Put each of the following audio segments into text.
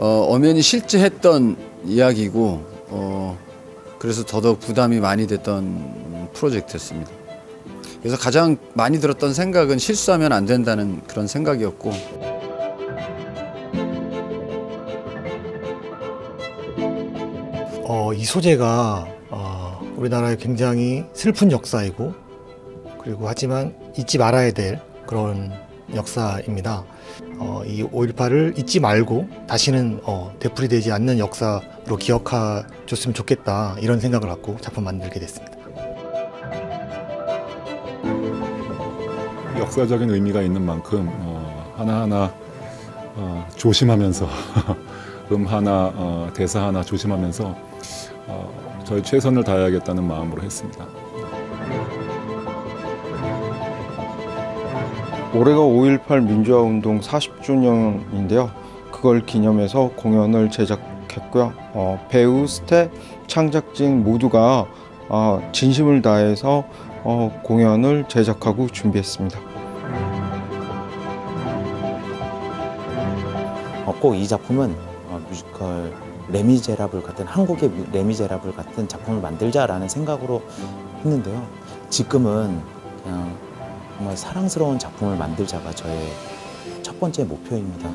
엄연히 실제 했던 이야기고 그래서 더더욱 부담이 많이 됐던 프로젝트였습니다. 그래서 가장 많이 들었던 생각은 실수하면 안 된다는 그런 생각이었고, 이 소재가 우리나라의 굉장히 슬픈 역사이고, 그리고 하지만 잊지 말아야 될 그런 역사입니다. 이 5.18을 잊지 말고 다시는 되풀이되지 않는 역사로 기억해줬으면 좋겠다, 이런 생각을 갖고 작품 만들게 됐습니다. 역사적인 의미가 있는 만큼 하나하나 조심하면서 하나, 대사 하나 조심하면서 저희 최선을 다해야겠다는 마음으로 했습니다. 올해가 5.18 민주화운동 40주년인데요. 그걸 기념해서 공연을 제작했고요. 배우, 스태프, 창작진 모두가 진심을 다해서 공연을 제작하고 준비했습니다. 꼭 이 작품은 뮤지컬 레미제라블 같은, 한국의 레미제라블 같은 작품을 만들자라는 생각으로 했는데요. 지금은 그냥 정말 사랑스러운 작품을 만들자가 저의 첫 번째 목표입니다.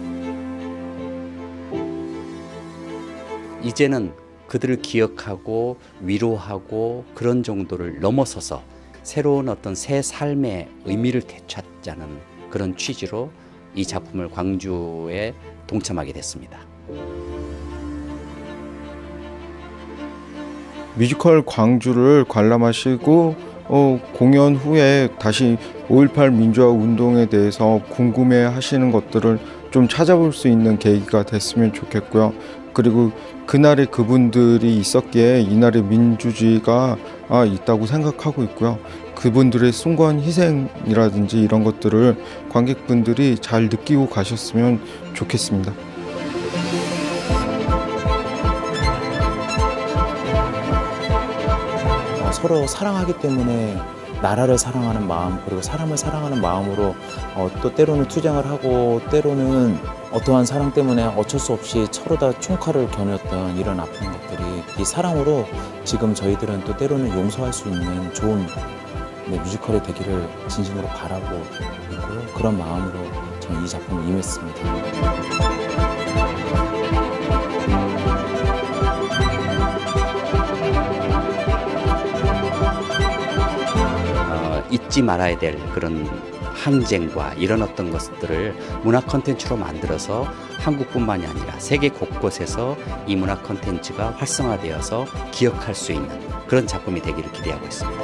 이제는 그들을 기억하고 위로하고 그런 정도를 넘어서서 새로운 어떤 새 삶의 의미를 되찾자는 그런 취지로 이 작품을 광주에 동참하게 됐습니다. 뮤지컬 광주를 관람하시고 공연 후에 다시 5.18 민주화 운동에 대해서 궁금해 하시는 것들을 좀 찾아볼 수 있는 계기가 됐으면 좋겠고요. 그리고 그날에 그분들이 있었기에 이날의 민주주의가 있다고 생각하고 있고요. 그분들의 숭고한 희생이라든지 이런 것들을 관객분들이 잘 느끼고 가셨으면 좋겠습니다. 서로 사랑하기 때문에 나라를 사랑하는 마음, 그리고 사람을 사랑하는 마음으로 또 때로는 투쟁을 하고, 때로는 어떠한 사랑 때문에 어쩔 수 없이 서로 다 총칼을 겨눴던 이런 아픈 것들이 이 사랑으로 지금 저희들은 또 때로는 용서할 수 있는 좋은 뮤지컬이 되기를 진심으로 바라고 있고요. 그런 마음으로 저는 이 작품을 임했습니다. 잊지 말아야 될 그런 항쟁과 이런 어떤 것들을 문화 콘텐츠로 만들어서 한국뿐만이 아니라 세계 곳곳에서 이 문화 콘텐츠가 활성화되어서 기억할 수 있는 그런 작품이 되기를 기대하고 있습니다.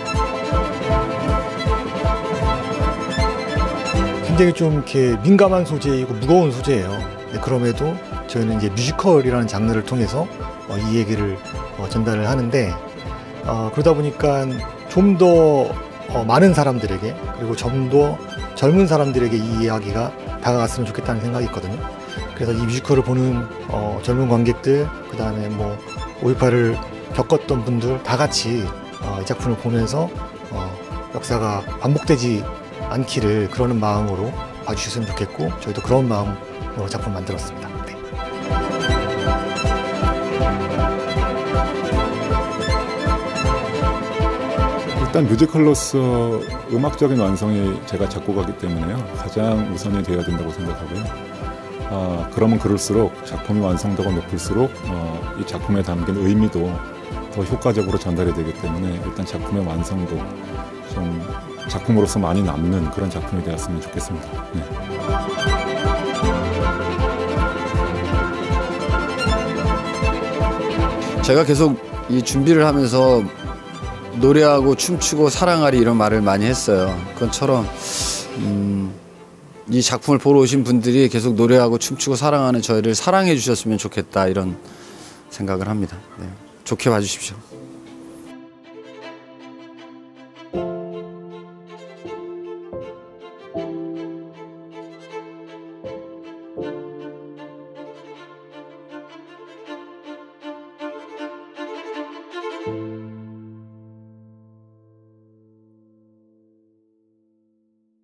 굉장히 좀 이렇게 민감한 소재이고 무거운 소재예요. 그럼에도 저희는 이제 뮤지컬이라는 장르를 통해서 이 얘기를 전달을 하는데, 그러다 보니까 좀 더 많은 사람들에게, 그리고 좀 더 젊은 사람들에게 이 이야기가 다가갔으면 좋겠다는 생각이 있거든요. 그래서 이 뮤지컬을 보는 젊은 관객들, 그 다음에 5.18을 겪었던 분들 다 같이 이 작품을 보면서 역사가 반복되지 않기를 그러는 마음으로 봐주셨으면 좋겠고, 저희도 그런 마음으로 작품 만들었습니다. 네. 일단 뮤지컬로서 음악적인 완성이 제가 작곡하기 때문에요. 가장 우선이 되어야 된다고 생각하고요. 그러면 그럴수록 작품이 완성도가 높을수록 이 작품에 담긴 의미도 더 효과적으로 전달이 되기 때문에 일단 작품의 완성도 좀 작품으로서 많이 남는 그런 작품이 되었으면 좋겠습니다. 네. 제가 계속 이 준비를 하면서 노래하고 춤추고 사랑하리 이런 말을 많이 했어요. 그것처럼 이 작품을 보러 오신 분들이 계속 노래하고 춤추고 사랑하는 저희를 사랑해 주셨으면 좋겠다, 이런 생각을 합니다. 네. 좋게 봐주십시오.